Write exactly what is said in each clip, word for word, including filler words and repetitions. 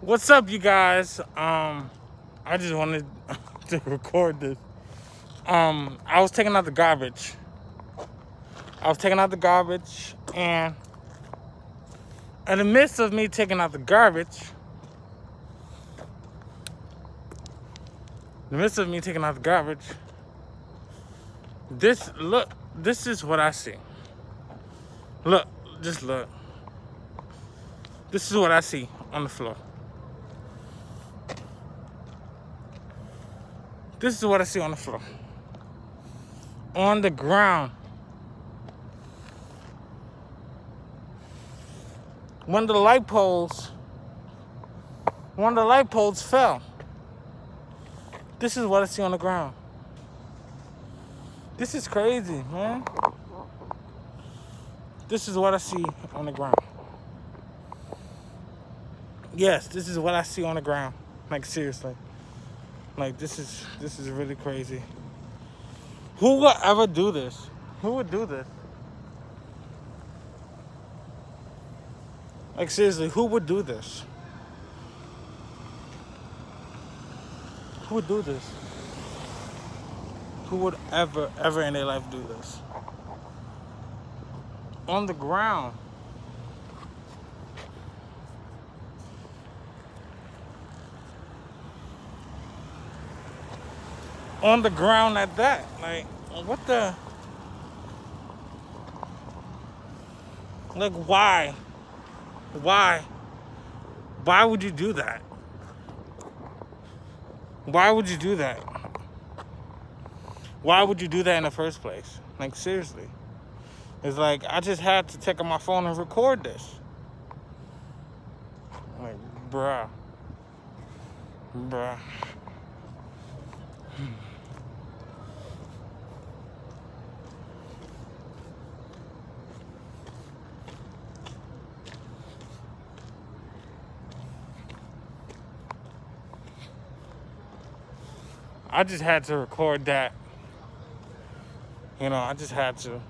What's up, you guys? Um, I just wanted to record this. Um, I was taking out the garbage. I was taking out the garbage, and in the midst of me taking out the garbage, in the midst of me taking out the garbage, this look, this is what I see. Look, just look. This is what I see on the floor. This is what I see on the floor. On the ground. One of the light poles, one of the light poles fell. This is what I see on the ground. This is crazy, man. This is what I see on the ground. Yes, this is what I see on the ground. Like, seriously. Like, this is this is really crazy. Who would ever do this? Who would do this? Like, seriously, who would do this? Who would do this? Who would ever, ever in their life do this? On the ground. On the ground at that. Like, what the? Like, why? Why? Why would you do that? Why would you do that? Why would you do that in the first place? Like, seriously. It's like, I just had to take out my phone and record this. Like, bruh. Bruh. I just had to record that. You know, I just had to.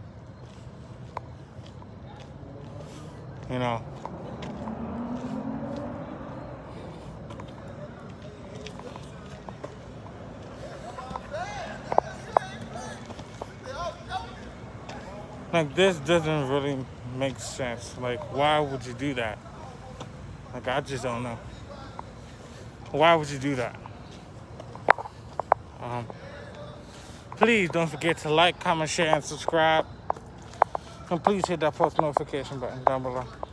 You know. Like, this doesn't really make sense. Like, why would you do that? Like, I just don't know. Why would you do that? Um, please don't forget to like, comment, share, and subscribe. And please hit that post notification button down below.